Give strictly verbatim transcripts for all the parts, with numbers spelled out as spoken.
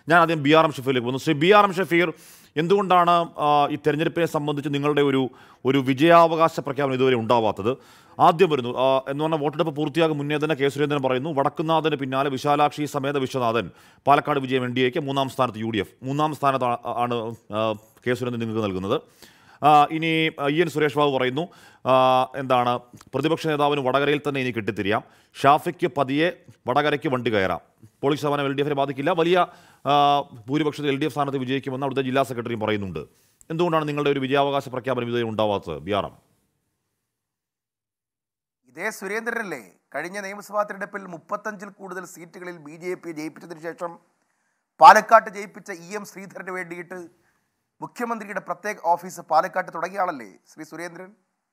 ഞാൻ ആദ്യം B R M ഷഫീറിലേക്ക് പോകുന്നു. Shri B R M Shafeer, എന്തുകൊണ്ടാണ് ഈ തെരഞ്ഞെടുപ്പിനെ സംബന്ധിച്ച് നിങ്ങളുടെ ഒരു ഒരു വിജയാവകാശ പ്രഖ്യാപനം ഇതുവരെ ഉണ്ടാവാത്തത്? ആദ്യം വരുന്നു എന്ന് പറഞ്ഞാൽ വോട്ടെടുപ്പ് പൂർത്തിയാകും മുന്നേ തന്നെ കെ സുരേന്ദ്രൻ പറയുന്നു വടക്കുന്നാഥന് പിന്നാലെ വിശാലാക്ഷി സമേത വിശ്വനാഥൻ പാലക്കാട് വിജയം എൻ ഡി എക്ക്, മൂന്നാം സ്ഥാനത്ത് യു ഡി എഫ്, മൂന്നാം സ്ഥാനത്ത് ആണ് കെ സുരേന്ദ്രൻ നിങ്ങൾക്ക് നൽകുന്നത്. ഇനി ഇ എൻ സുരേഷ് ബാബു പറയുന്നു എന്താണ് പ്രതിപക്ഷ നേതാവിന് വടകരയിൽ തന്നെ ഇനി കിട്ടിത്തിരിയാം, ഷാഫിക്ക് പതിയെ വടകരയ്ക്ക് വണ്ടി കയറാം, പോളിംഗ് ശതമാനം എൽ ഡി എഫിനെ ബാധിക്കില്ല, വലിയ ഭൂരിപക്ഷത്തിൽ എൽ ഡി എഫ് സ്ഥാനത്ത് വിജയിക്കുമെന്ന് അവിടുത്തെ ജില്ലാ സെക്രട്ടറിയും പറയുന്നുണ്ട്. എന്തുകൊണ്ടാണ് നിങ്ങളുടെ ഒരു വിജയാവകാശ പ്രഖ്യാപനം ഇതുവരെ ഉണ്ടാവാത്തത്? ബി ആർ എം ഇതേ സുരേന്ദ്രനല്ലേ കഴിഞ്ഞ നിയമസഭാ തെരഞ്ഞെടുപ്പിൽ മുപ്പത്തഞ്ചിൽ കൂടുതൽ സീറ്റുകളിൽ ബി ജെ പി ജയിപ്പിച്ചതിന് ശേഷം പാലക്കാട്ട് ജയിപ്പിച്ച ഇ എം ശ്രീധരന് വേണ്ടിയിട്ട് മുഖ്യമന്ത്രിയുടെ പ്രത്യേക ഓഫീസ് പാലക്കാട്ട് തുടങ്ങിയ ആളല്ലേ ശ്രീ സുരേന്ദ്രൻ?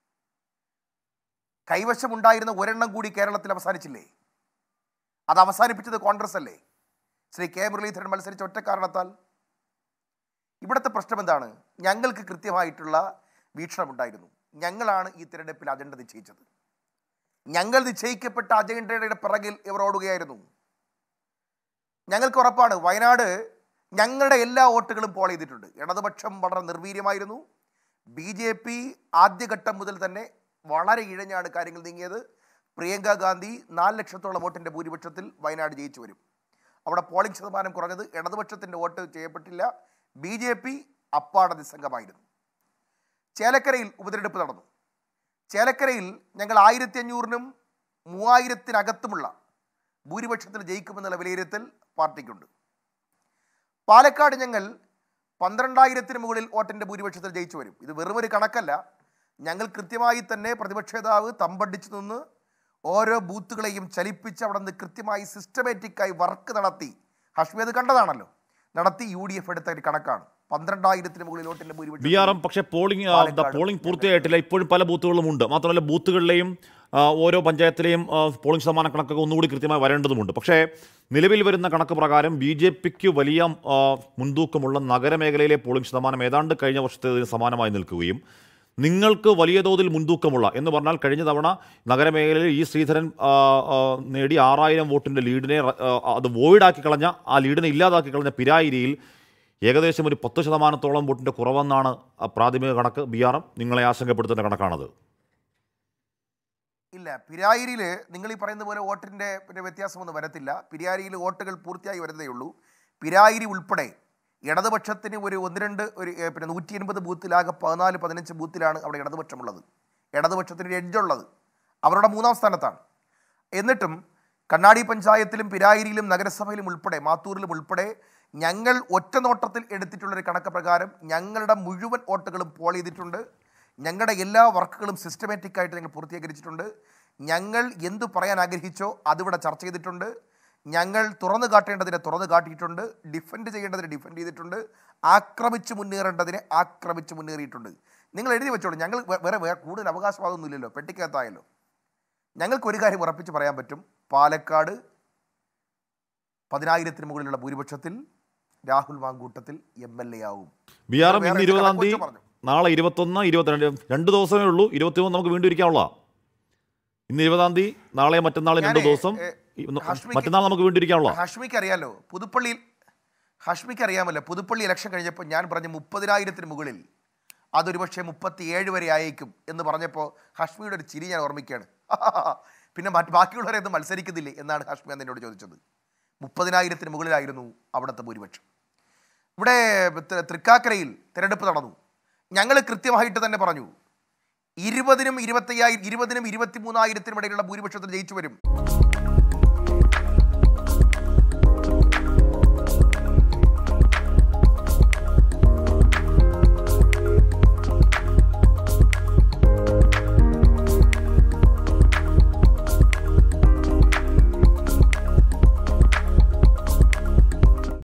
കൈവശമുണ്ടായിരുന്ന ഒരെണ്ണം കൂടി കേരളത്തിൽ അവസാനിച്ചില്ലേ? അത് അവസാനിപ്പിച്ചത് കോൺഗ്രസ് അല്ലേ? ശ്രീ കെ മുരളീധരൻ മത്സരിച്ച ഒറ്റ കാരണത്താൽ. ഇവിടുത്തെ പ്രശ്നം എന്താണ്? ഞങ്ങൾക്ക് കൃത്യമായിട്ടുള്ള വീക്ഷണമുണ്ടായിരുന്നു. ഞങ്ങളാണ് ഈ തിരഞ്ഞെടുപ്പിൽ അജണ്ട നിശ്ചയിച്ചത്. ഞങ്ങൾ നിശ്ചയിക്കപ്പെട്ട അജണ്ടയുടെ പിറകിൽ ഇവർ ഓടുകയായിരുന്നു. ഞങ്ങൾക്ക് ഉറപ്പാണ് വയനാട് ഞങ്ങളുടെ എല്ലാ വോട്ടുകളും പോൾ ചെയ്തിട്ടുണ്ട്. ഇടതുപക്ഷം വളരെ നിർവീര്യമായിരുന്നു. ബി ജെ പി ആദ്യഘട്ടം മുതൽ തന്നെ വളരെ ഇഴഞ്ഞാണ് കാര്യങ്ങൾ നീങ്ങിയത്. പ്രിയങ്ക ഗാന്ധി നാല് ലക്ഷത്തോളം വോട്ടിൻ്റെ ഭൂരിപക്ഷത്തിൽ വയനാട് ജയിച്ചു വരും. അവിടെ പോളിംഗ് ശതമാനം കുറഞ്ഞത് ഇടതുപക്ഷത്തിൻ്റെ വോട്ട് ചെയ്യപ്പെട്ടില്ല. ബി ജെ പി അപ്പാട നിസ്സംഗമായിരുന്നു. ചേലക്കരയിൽ ഉപതെരഞ്ഞെടുപ്പ് നടന്നു. ചേലക്കരയിൽ ഞങ്ങൾ ആയിരത്തി അഞ്ഞൂറിനും മൂവായിരത്തിനകത്തുമുള്ള ഭൂരിപക്ഷത്തിൽ ജയിക്കുമെന്നുള്ള വിലയിരുത്തൽ പാർട്ടിക്കുണ്ട്. പാലക്കാട് ഞങ്ങൾ പന്ത്രണ്ടായിരത്തിന് മുകളിൽ വോട്ടിൻ്റെ ഭൂരിപക്ഷത്തിൽ ജയിച്ചു വരും. ഇത് വെറുമൊരു കണക്കല്ല. ഞങ്ങൾ കൃത്യമായി തന്നെ പ്രതിപക്ഷ നേതാവ് തമ്പടിച്ചു നിന്ന് ഓരോ ബൂത്തുകളെയും ചലിപ്പിച്ച് അവിടെ നിന്ന് കൃത്യമായി സിസ്റ്റമാറ്റിക്കായി വർക്ക് നടത്തി, ഹാഷ്മി അത് കണ്ടതാണല്ലോ, നടത്തി യു ഡി എഫ് എടുത്ത ഒരു കണക്കാണ് പന്ത്രണ്ടായിരത്തിന് മുകളിൽ വോട്ടിന്റെ ഭൂരിപക്ഷം. ബി ആർ എം പക്ഷേ പോളിംഗ് പോളിംഗ് പൂർത്തിയായിട്ടില്ല. ഇപ്പോഴും പല ബൂത്തുകളും ഉണ്ട്. മാത്രമല്ല ബൂത്തുകളിലെയും ഓരോ പഞ്ചായത്തിലെയും പോളിംഗ് ശതമാന കണക്കൊക്കെ ഒന്നുകൂടി കൃത്യമായി വരേണ്ടതുമുണ്ട്. പക്ഷേ നിലവിൽ വരുന്ന കണക്ക് പ്രകാരം ബി ജെ പിക്ക് വലിയ മുൻതൂക്കമുള്ള നഗരമേഖലയിലെ പോളിംഗ് ശതമാനം ഏതാണ്ട് കഴിഞ്ഞ വർഷത്തേതിന് സമാനമായി നിൽക്കുകയും നിങ്ങൾക്ക് വലിയ തോതിൽ മുൻതൂക്കമുള്ള എന്ന് പറഞ്ഞാൽ കഴിഞ്ഞ തവണ നഗരമേഖലയിൽ ഈ ശ്രീധരൻ നേടി ആറായിരം വോട്ടിൻ്റെ ലീഡിനെ അത് വോയിഡാക്കി കളഞ്ഞ ആ ലീഡിനെ ഇല്ലാതാക്കി കളഞ്ഞ പിരായിരിയിൽ ഏകദേശം ഒരു പത്ത് ശതമാനത്തോളം വോട്ടിൻ്റെ കുറവെന്നാണ് പ്രാഥമിക കണക്ക്. ബി ആർ എം നിങ്ങളെ ആശങ്കപ്പെടുത്തുന്ന കണക്കാണത്. ഇല്ല, പിരായിരിയിൽ നിങ്ങൾ ഈ പറയുന്ന പോലെ വോട്ടിൻ്റെ പിന്നെ വ്യത്യാസമൊന്നും വരത്തില്ല. പിരായിരിയിൽ വോട്ടുകൾ പൂർത്തിയായി വരുന്നതേ ഉള്ളൂ. പിരായിരി ഉൾപ്പെടെ ഇടതുപക്ഷത്തിന് ഒരു ഒന്ന് രണ്ട് ഒരു പിന്നെ നൂറ്റി എൺപത് ബൂത്തിലാകെ പതിനാല് പതിനഞ്ച് ബൂത്തിലാണ് അവിടെ ഇടതുപക്ഷമുള്ളത്. ഇടതുപക്ഷത്തിന് ഒരു എഡ്ജുള്ളത് അവരുടെ മൂന്നാം സ്ഥാനത്താണ്. എന്നിട്ടും കണ്ണാടി പഞ്ചായത്തിലും പിരായിരിയിലും നഗരസഭയിലും ഉൾപ്പെടെ മാത്തൂരിലും ഉൾപ്പെടെ ഞങ്ങൾ ഒറ്റ നോട്ടത്തിൽ എടുത്തിട്ടുള്ളൊരു കണക്ക് പ്രകാരം ഞങ്ങളുടെ മുഴുവൻ വോട്ടുകളും പോൾ ചെയ്തിട്ടുണ്ട്. ഞങ്ങളുടെ എല്ലാ വർക്കുകളും സിസ്റ്റമാറ്റിക്കായിട്ട് ഞങ്ങൾ പൂർത്തീകരിച്ചിട്ടുണ്ട്. ഞങ്ങൾ എന്തു പറയാൻ ആഗ്രഹിച്ചോ അതിവിടെ ചർച്ച ചെയ്തിട്ടുണ്ട്. ഞങ്ങൾ തുറന്നു കാട്ടേണ്ടതിനെ തുറന്നു കാട്ടിയിട്ടുണ്ട്. ഡിഫെൻഡ് ചെയ്യേണ്ടതിനെ ഡിഫെൻഡ് ചെയ്തിട്ടുണ്ട്. ആക്രമിച്ച് മുന്നേറേണ്ടതിനെ ആക്രമിച്ച് മുന്നേറിയിട്ടുണ്ട്. നിങ്ങൾ എഴുതി വെച്ചോളൂ. ഞങ്ങൾ വേറെ വേറെ കൂടുതൽ അവകാശവാദമൊന്നുമില്ലല്ലോ, പെട്ടിക്കകത്തായല്ലോ. ഞങ്ങൾക്ക് ഒരു കാര്യം ഉറപ്പിച്ച് പറയാൻ പറ്റും, പാലക്കാട് പതിനായിരത്തിന് മുകളിലുള്ള ഭൂരിപക്ഷത്തിൽ Rahul Mamkootathil M L A ആവും. ബി ആർ എം ഇന്ന് ഇരുപതാം തീയതി, നാളെ ഇരുപത്തൊന്ന് ഇരുപത്തിരണ്ട് രണ്ട് ദിവസമേ ഉള്ളൂ. ഇരുപത്തിമൂന്ന് നമുക്ക് വീണ്ടും ഇരിക്കാനുള്ള. ഇന്ന് ഇരുപതാം തീയതി, നാളെ മറ്റന്നാൾ രണ്ട് ദിവസം, മറ്റന്നാൾ നമുക്ക് വീണ്ടും ഇരിക്കാനുള്ള. ഹാഷ്മിക്ക് അറിയാലോ, പുതുപ്പള്ളിയിൽ ഹാഷ്മിക്ക് അറിയാമല്ലോ, പുതുപ്പള്ളി ഇലക്ഷൻ കഴിഞ്ഞപ്പോൾ ഞാൻ പറഞ്ഞ മുപ്പതിനായിരത്തിന് മുകളിൽ അതൊരു പക്ഷേ മുപ്പത്തി ഏഴ് വരെ ആയേക്കും എന്ന് പറഞ്ഞപ്പോൾ ഹാഷ്മിയുടെ ഒരു ചിരി ഞാൻ ഓർമ്മിക്കുകയാണ്. പിന്നെ മറ്റ് ബാക്കിയുള്ളവരെയൊന്നും മത്സരിക്കുന്നില്ലേ എന്നാണ് ഹാഷ്മി എന്നോട് ചോദിച്ചത്. മുപ്പതിനായിരത്തിന് മുകളിലായിരുന്നു അവിടുത്തെ ഭൂരിപക്ഷം. ഇവിടെ തൃക്കാക്കരയിൽ തിരഞ്ഞെടുപ്പ് നടന്നു. ഞങ്ങൾ കൃത്യമായിട്ട് തന്നെ പറഞ്ഞു ഇരുപതിനും ഇരുപത്തയ്യായിരം ഇരുപതിനും ഇരുപത്തി മൂന്നായിരത്തിനും ഇടയിലുള്ള ഭൂരിപക്ഷത്തിൽ ജയിച്ചു വരും.